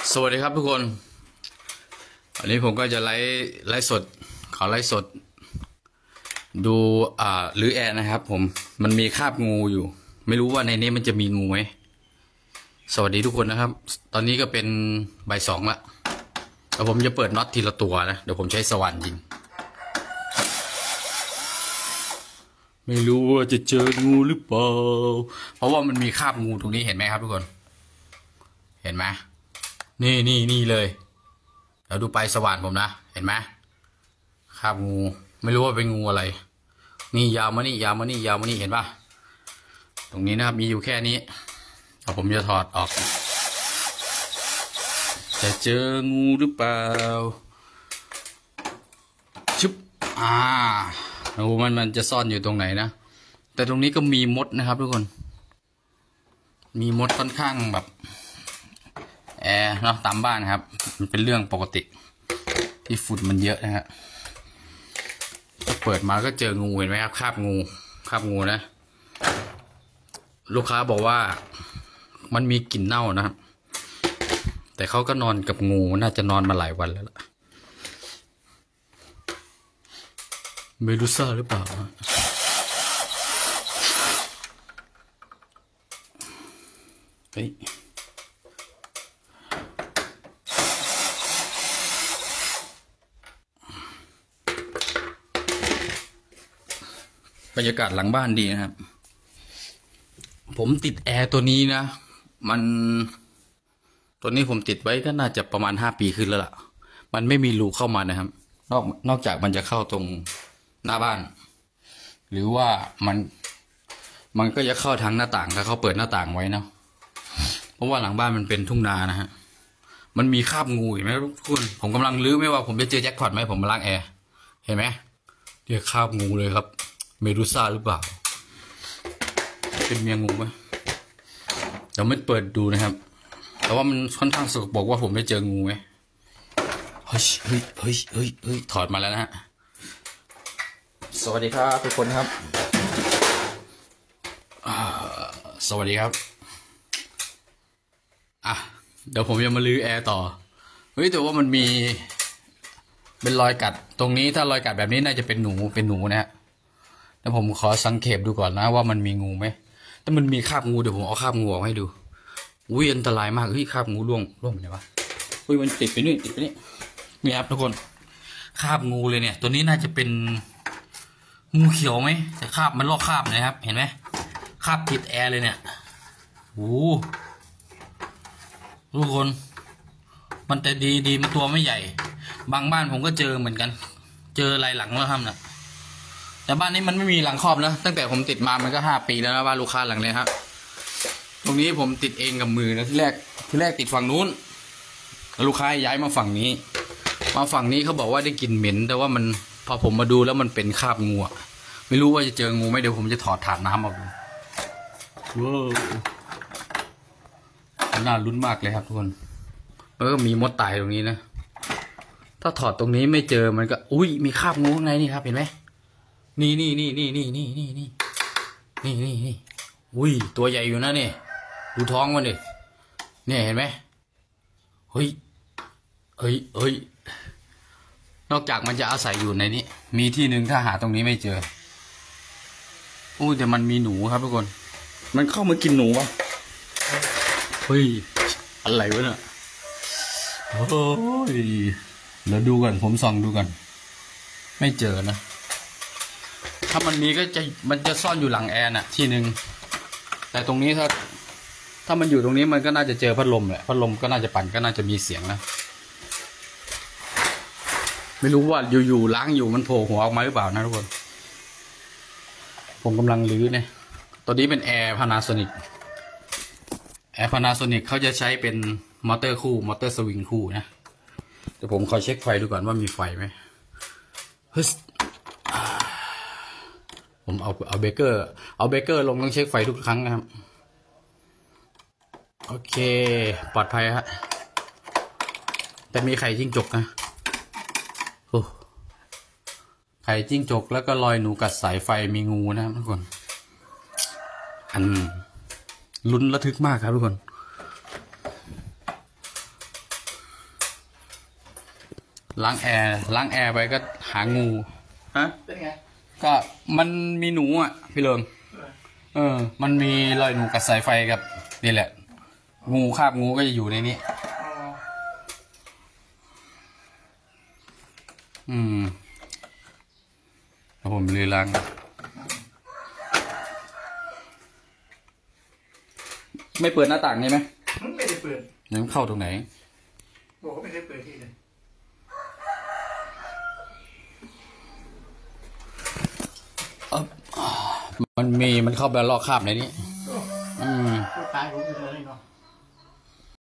สวัสดีครับทุกคนวันนี้ผมก็จะไลฟ์สดขอไลฟ์สดดูหรือแอร์นะครับผมมันมีคราบงูอยู่ไม่รู้ว่าในนี้มันจะมีงูไหมสวัสดีทุกคนนะครับตอนนี้ก็เป็นบ่าย 2ละแล้วผมจะเปิดน็อตทีละตัวนะเดี๋ยวผมใช้สว่านยิงไม่รู้ว่าจะเจองูหรือเปล่าเพราะว่ามันมีคราบงูตรงนี้เห็นไหมครับทุกคนเห็นไหมนี่เลยเดี๋ยวดูไปสว่านผมนะเห็นไหมคราบงูไม่รู้ว่าเป็นงูอะไรนี่ยาวมานี่เห็นปะตรงนี้นะครับมีอยู่แค่นี้เอาผมจะถอดออกจะเจองูหรือเปล่าชุบงูมันจะซ่อนอยู่ตรงไหนนะแต่ตรงนี้ก็มีมดนะครับทุกคนมีมดค่อนข้างแบบแอร์เนาะตามบ้านครับมันเป็นเรื่องปกติที่ฝุ่นมันเยอะนะฮะเปิดมาก็เจองูเห็นไหมครับคราบงูนะลูกค้าบอกว่ามันมีกลิ่นเน่านะครับแต่เขาก็นอนกับงูน่าจะนอนมาหลายวันแล้วล่ะไม่รู้ซ่าหรือเปล่าเฮ้ยบรรยากาศหลังบ้านดีนะครับผมติดแอร์ตัวนี้นะตัวนี้ผมติดไว้ก็น่าจะประมาณ5 ปีขึ้นแล้วล่ะมันไม่มีรูเข้ามานะครับนอกจากมันจะเข้าตรงหน้าบ้านหรือว่ามันก็จะเข้าทางหน้าต่างถ้าเขาเปิดหน้าต่างไว้นะเพราะว่าหลังบ้านมันเป็นทุ่งนานะฮะมันมีคราบงูเห็นไหมทุกคนผมกำลังลื้อไม่ว่าผมจะเจอแจ็คพอตไหมผมมาล้างแอร์เห็นไหมเรียกคราบงูเลยครับเมดูซ่าหรือเปล่าเป็นเมียงูไหมเดี๋ยวไม่เปิดดูนะครับแต่ว่ามันค่อนข้างสกปรกว่าผมได้เจองูไหมเฮ้ยถอดมาแล้วนะฮะสวัสดีครับทุกคนครับสวัสดีครับเดี๋ยวผมจะมาลื้อแอร์ต่อเฮ้ยแต่ว่ามันมีเป็นรอยกัดตรงนี้ถ้ารอยกัดแบบนี้น่าจะเป็นหนูนะฮะแล้วผมขอสังเกตดูก่อนนะว่ามันมีงูไหมถ้ามันมีคราบงูเดี๋ยวผมเอาคราบงูออกให้ดูอุ้ยอันตรายมากเฮ้ยคราบงูร่วงไปไหนวะอุ้ยมันติดไปนี่นี่ครับทุกคนคราบงูเลยเนี่ยตัวนี้น่าจะเป็นงูเขียวไหมแต่คราบมันลอกคราบนะครับเห็นไหมคราบติดแอร์เลยเนี่ยโอ้ทุกคนมันแต่ดีมันตัวไม่ใหญ่บางบ้านผมก็เจอเหมือนกันเจอหลายหลังแล้วครับนะแต่บ้านนี้มันไม่มีหลังครอบนะตั้งแต่ผมติดมามันก็5 ปีแล้วนะบ้านลูกค้าหลังนี้ครับตรงนี้ผมติดเองกับมือนะที่แรกติดฝั่งนู้นแล้วลูกค้าย้ายมาฝั่งนี้เขาบอกว่าได้กลิ่นเหม็นแต่ว่ามันพอผมมาดูแล้วมันเป็นคราบงูไม่รู้ว่าจะเจองูไหมเดี๋ยวผมจะถอดถาดน้ำออกดูว้าวน่าลุ้นมากเลยครับทุกคนแล้วก็มีมดตายตรงนี้นะถ้าถอดตรงนี้ไม่เจอมันก็อุ้ยมีคราบงูข้างในนี่ครับเห็นไหมนี่อุ้ยตัวใหญ่อยู่นะนี่ดูท้องมันดิเนี่ยเห็นไหมเฮ้ยนอกจากมันจะอาศัยอยู่ในนี้มีที่หนึ่งถ้าหาตรงนี้ไม่เจออู้แต่มันมีหนูครับทุกคนมันเข้ามากินหนูวะเฮ้ยอะไรวะเนี่ยโอ้ยเดี๋ยวดูกันผมส่องดูกันไม่เจอนะถ้ามันมีก็มันจะซ่อนอยู่หลังแอร์น่ะที่หนึ่งแต่ตรงนี้ถ้ามันอยู่ตรงนี้มันก็น่าจะเจอพัดลมแหละพัดลมก็น่าจะปั่นก็น่าจะมีเสียงนะไม่รู้ว่าอยู่ล้างอยู่มันโผล่หัวออกมาหรือเปล่านะทุกคนผมกำลังรื้อเนี่ยตัวนี้เป็นแอร์พานาโซนิกเขาจะใช้เป็นมอเตอร์สวิงคู่นะเดี๋ยวผมขอเช็คไฟดูก่อนว่ามีไฟไหมผมเอาเบเกอร์ลงต้องเช็คไฟทุกครั้งนะครับโอเคปลอดภัยฮะแต่มีไข่จิ้งจกนะโอ้ไข่จิ้งจกแล้วก็รอยหนูกัดสายไฟมีงูนะครับทุกคนอันลุ้นระทึกมากครับทุกคนล้างแอร์ไปก็หางูฮะเป็นไงก็มันมีหนูอ่ะพี่เลิงมันมีรอยหนูกับสายไฟกับนี่แหละ งูคาบงูก็จะอยู่ในนี้แล้วผมเลยล้างไม่เปิดหน้าต่างนี่ไหมไม่ได้เปิดยังเข้าตรงไหนบอกว่าไม่ได้เปิดที่เลยมันเข้าไปลอกคราบในนี้ตายผมอยู่เลยเนาะ